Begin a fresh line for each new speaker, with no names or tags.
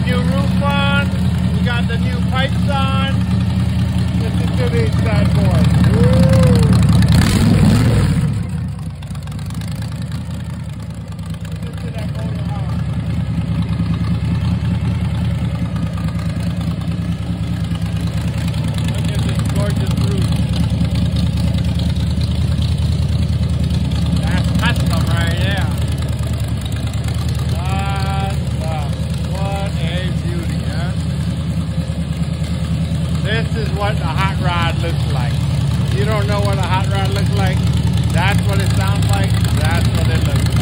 new roof on. We got the new pipes on. Listen to these bad boys. Woo! Listen to that motor house. Look at this gorgeous roof. That's custom right there. What a beauty, huh? This is what a hot rod looks like. You don't know what a hot rod looks like? That's what it sounds like. That's what it looks like.